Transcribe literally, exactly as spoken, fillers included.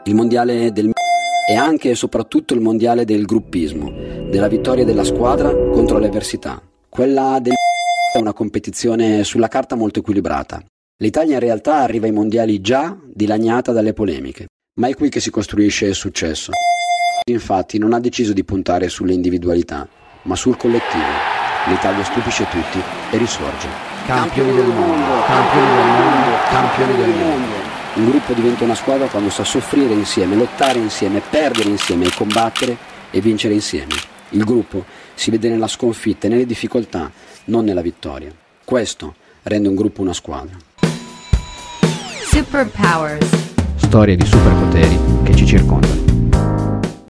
Il mondiale del è anche e soprattutto il mondiale del gruppismo, della vittoria della squadra contro le avversità. Quella del è una competizione sulla carta molto equilibrata. L'Italia in realtà arriva ai mondiali già dilaniata dalle polemiche, ma è qui che si costruisce il successo. Infatti non ha deciso di puntare sulle individualità, ma sul collettivo. L'Italia stupisce tutti e risorge. Campioni del mondo, campioni del mondo, campioni del mondo. Un gruppo diventa una squadra quando sa soffrire insieme, lottare insieme, perdere insieme, combattere e vincere insieme. Il gruppo si vede nella sconfitta e nelle difficoltà, non nella vittoria. Questo rende un gruppo una squadra. Superpowers. Storie di superpoteri che ci circondano.